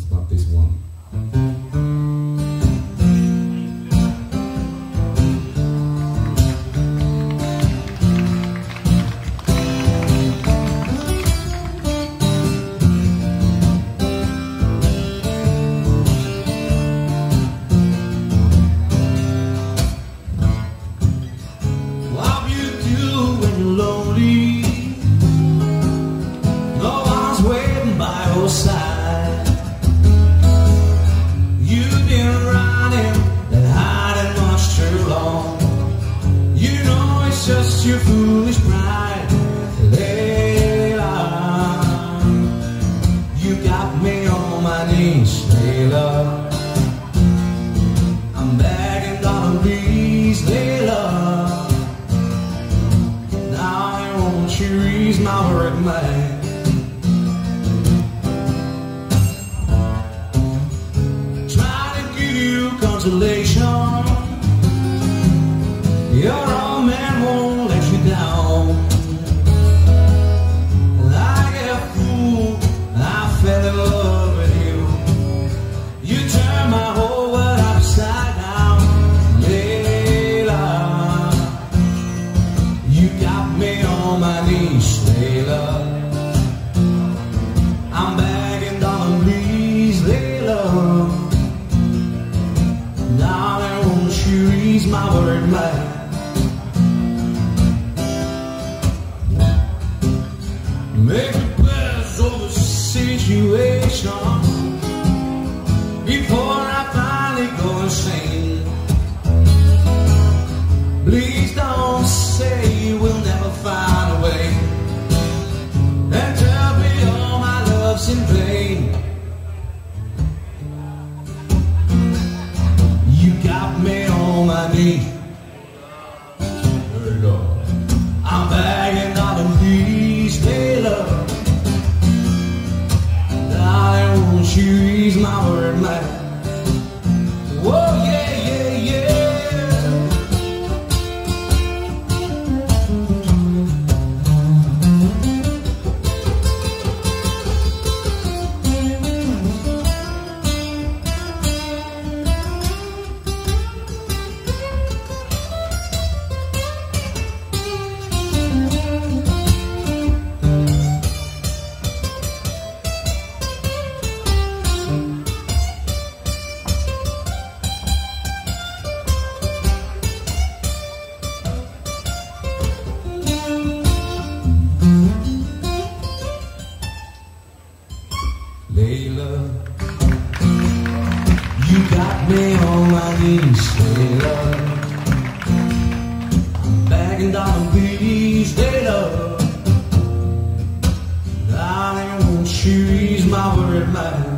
about this one. Your foolish pride, Layla. You got me on my knees, Layla. I'm begging, darling, please, Layla. Now won't you ease my worried mind? Trying to give you consolation. Your old man won't let you down. Like a fool, I fell in love with you. You turned my whole world upside down, Layla. You got me on my knees, Layla. I'm begging, darling, please, Layla. Darling, won't you ease my worried mind? Make a prayers over the situation before I finally go insane. Please don't say we'll never find a way, and tell me all my love's in vain. You got me on my knees, Lord. I'm begging, darling, please, Layla. Darling, won't you ease my worried mind? Whoa, yeah, yeah, yeah. Layla, you got me on my knees, Layla. I'm begging, darling, please, Layla. Darling, won't you ease my worried mind?